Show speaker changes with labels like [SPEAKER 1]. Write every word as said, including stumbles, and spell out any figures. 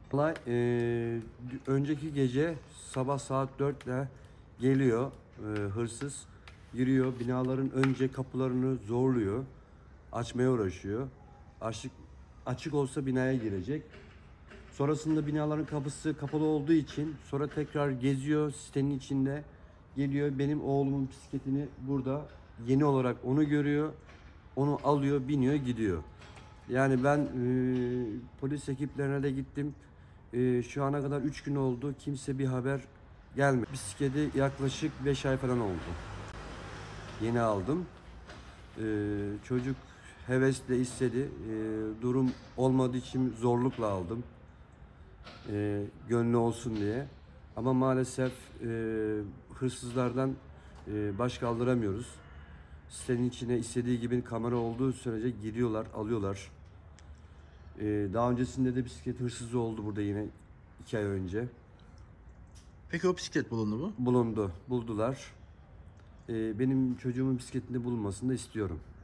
[SPEAKER 1] Olay eee, önceki gece sabah saat dörtte geliyor eee, hırsız. Giriyor, binaların önce kapılarını zorluyor. Açmaya uğraşıyor. Açık, açık olsa binaya girecek. Sonrasında binaların kapısı kapalı olduğu için sonra tekrar geziyor sitenin içinde. Geliyor, benim oğlumun bisikletini burada yeni olarak onu görüyor. Onu alıyor, biniyor, gidiyor. Yani ben e, polis ekiplerine de gittim. E, şu ana kadar üç gün oldu. Kimse bir haber gelmedi. Bisikleti yaklaşık beş ay falan oldu. Yeni aldım. E, çocuk hevesle istedi. E, durum olmadığı için zorlukla aldım. E, gönlü olsun diye. Ama maalesef e, hırsızlardan e, baş kaldıramıyoruz. Sitenin içine istediği gibi kamera olduğu sürece giriyorlar, alıyorlar. Ee, daha öncesinde de bisiklet hırsızı oldu burada yine iki ay önce.
[SPEAKER 2] Peki o bisiklet bulundu mu?
[SPEAKER 1] Bulundu, buldular. Ee, benim çocuğumun bisikletinde bulunmasını da istiyorum.